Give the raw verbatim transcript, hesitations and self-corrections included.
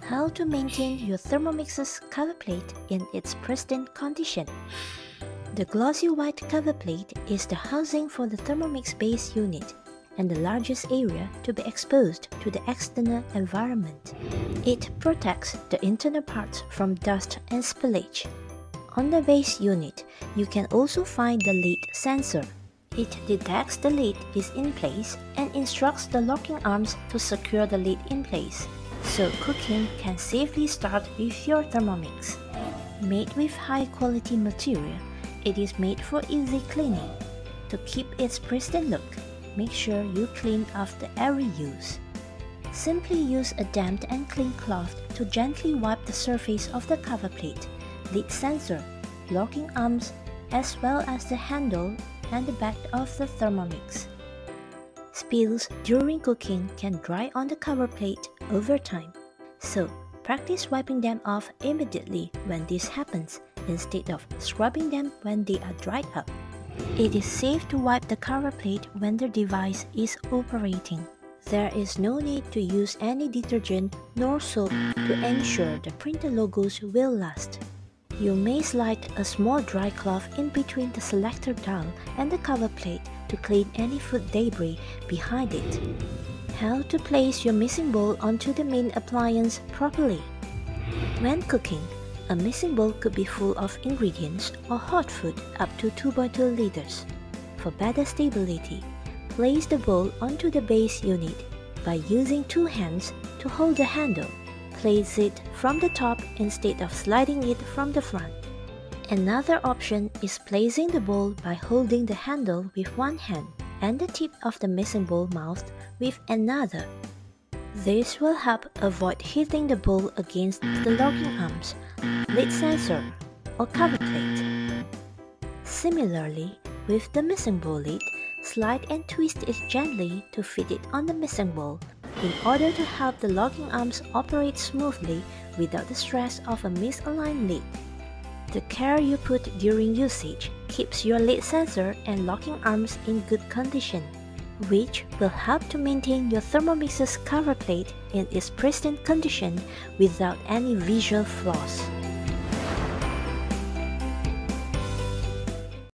How to maintain your Thermomix's cover plate in its pristine condition. The glossy white cover plate is the housing for the Thermomix base unit and the largest area to be exposed to the external environment. It protects the internal parts from dust and spillage. On the base unit, you can also find the lid sensor. It detects the lid is in place and instructs the locking arms to secure the lid in place, so cooking can safely start with your Thermomix. Made with high-quality material, it is made for easy cleaning. To keep its pristine look, make sure you clean after every use. Simply use a damp and clean cloth to gently wipe the surface of the cover plate, lid sensor, locking arms, as well as the handle and the back of the Thermomix. Spills during cooking can dry on the cover plate over time, so practice wiping them off immediately when this happens instead of scrubbing them when they are dried up. It is safe to wipe the cover plate when the device is operating. There is no need to use any detergent nor soap to ensure the printer logos will last. You may slide a small dry cloth in between the selector dial and the cover plate to clean any food debris behind it. How to place your mixing bowl onto the main appliance properly. When cooking, a mixing bowl could be full of ingredients or hot food up to two point two liters. For better stability, place the bowl onto the base unit by using two hands to hold the handle. Place it from the top instead of sliding it from the front. Another option is placing the bowl by holding the handle with one hand and the tip of the mixing bowl mouth with another. This will help avoid hitting the bowl against the locking arms, lid sensor, or cover plate. Similarly, with the mixing bowl lid, slide and twist it gently to fit it on the mixing bowl in order to help the locking arms operate smoothly without the stress of a misaligned lid. The care you put during usage keeps your lid sensor and locking arms in good condition, which will help to maintain your Thermomix's cover plate in its pristine condition without any visual flaws.